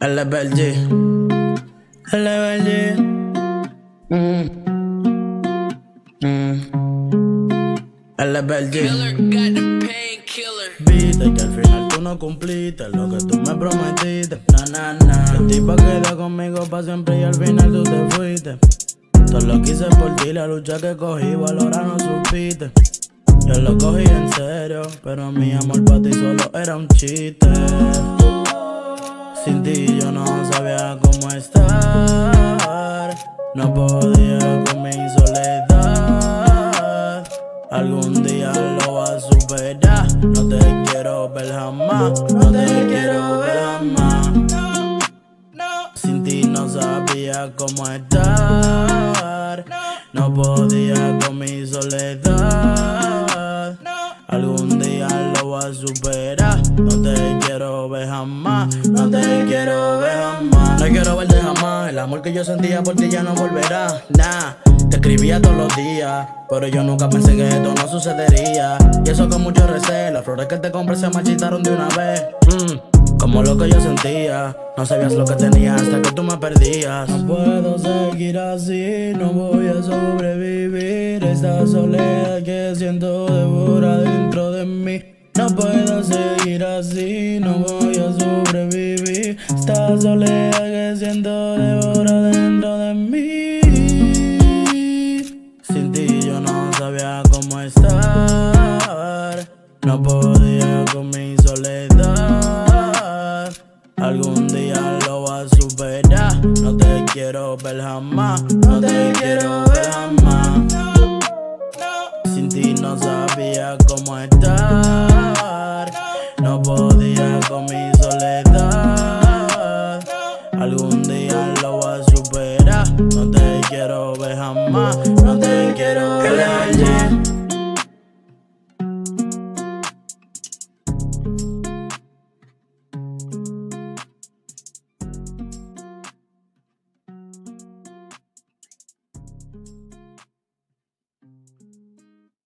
Level G. Level G. Level G. Killer got the painkiller. Viste que al final tú no cumpliste lo que tú me prometiste. Na, na, na. El tipo quedó conmigo pa' siempre y al final tú te fuiste. Todo lo que hice por ti, la lucha que cogí, valorar no supiste. Yo lo cogí en serio, pero mi amor pa' ti solo era un chiste. Sin ti yo no sabía cómo estar. No podía con mi soledad. Algún día lo vas a superar. No te quiero ver jamás. No te quiero ver jamás. Sin ti no sabía cómo estar. No podía con mi soledad. Algún día lo vas a superar. No te quiero ver jamás. No te quiero ver jamás. No quiero verte jamás. El amor que yo sentía por ti ya no volverá. Nah, te escribía todos los días, pero yo nunca pensé que esto no sucedería. Y eso con mucho recelo. Las flores que te compré se marchitaron de una vez. Como lo que yo sentía, no sabías lo que tenía hasta que tú me perdías. No puedo seguir así, no voy a sobrevivir. Esta soledad que siento devora dentro de mí. No puedo seguir así, no voy a sobrevivir. Esta soledad que siento devora dentro de mí. Sin ti yo no sabía cómo estar. No podía con mi soledad. Algún día lo vas a superar. No te quiero ver jamás. No te quiero ver jamás. Sin ti no sabía cómo estar. No podía con mi soledad. Algún día lo vas a superar. No te quiero ver jamás. No te quiero ver jamás.